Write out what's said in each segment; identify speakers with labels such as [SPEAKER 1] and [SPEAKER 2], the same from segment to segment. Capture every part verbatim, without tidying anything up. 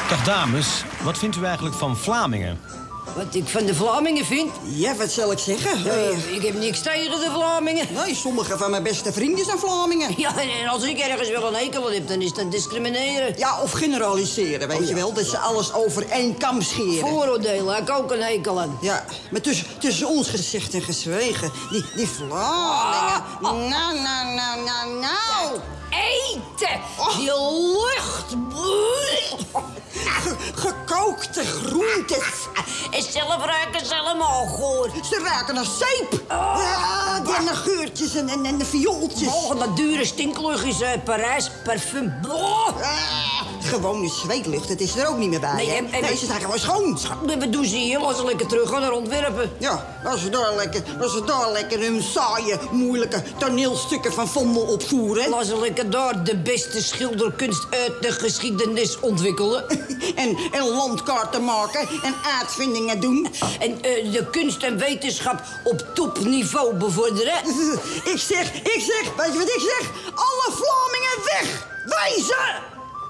[SPEAKER 1] Dag dames, wat vindt u eigenlijk van Vlamingen?
[SPEAKER 2] Wat ik van de Vlamingen vind?
[SPEAKER 3] Ja, wat zal ik zeggen?
[SPEAKER 2] Uh, ik heb niks tegen de Vlamingen.
[SPEAKER 3] Nee, sommige van mijn beste vrienden zijn Vlamingen.
[SPEAKER 2] Ja, en als ik ergens wel een hekel aan heb, dan is dat discrimineren.
[SPEAKER 3] Ja, of generaliseren, weet oh, ja. je wel. Dat ze alles over één kam scheren.
[SPEAKER 2] Vooroordelen, heb ik ook een hekel aan.
[SPEAKER 3] Ja, maar tussen, tussen ons gezegd en gezwegen, die, die Vlamingen. Ah, ah. Nou, nou, nou, nou, nou.
[SPEAKER 2] Eten! Oh. Die lucht!
[SPEAKER 3] Ge gekookte groentes.
[SPEAKER 2] En zelf ruiken ze allemaal goor.
[SPEAKER 3] Ze ruiken naar zeep. Oh. Ja, die oh. geurtjes en, en, en de viooltjes.
[SPEAKER 2] Oh, dat dure stinkluchtjes uit Parijs. Parfum. Oh.
[SPEAKER 3] Ah, gewone zweetlucht, het is er ook niet meer bij. Nee, en, en, nee ze zijn gewoon schoon.
[SPEAKER 2] Wat doen ze hier? Laten ze lekker terug gaan naar Antwerpen.
[SPEAKER 3] Ja, als ze daar lekker, als ze daar lekker hun saaie, moeilijke toneelstukken van Vondel opvoeren.
[SPEAKER 2] Laten ze lekker daar de beste schilderkunst uit de geschiedenis ontwikkelen.
[SPEAKER 3] en, en landkaarten maken en uitvindingen doen.
[SPEAKER 2] En uh, de kunst en wetenschap op topniveau bevorderen.
[SPEAKER 3] ik zeg, ik zeg, weet je wat ik zeg? Alle Vlamingen weg! Wijzen!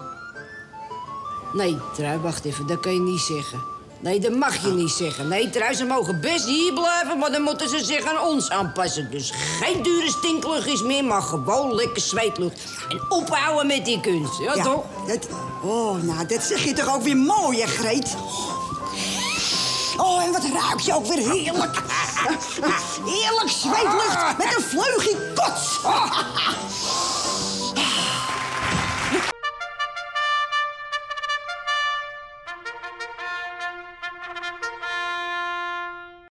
[SPEAKER 2] Nee, Trui, wacht even, dat kan je niet zeggen. Nee, dat mag je niet zeggen. Nee, Trui, ze mogen best hier blijven, maar dan moeten ze zich aan ons aanpassen. Dus geen dure stinkluchtjes meer, maar gewoon lekker zweetlucht. En ophouden met die kunst, ja, ja toch?
[SPEAKER 3] Dat, oh, nou, dat zeg je toch ook weer mooi, hè, Greet? Oh, en wat ruik je ook weer heerlijk. Heerlijk zweetlucht met een vleugje kots.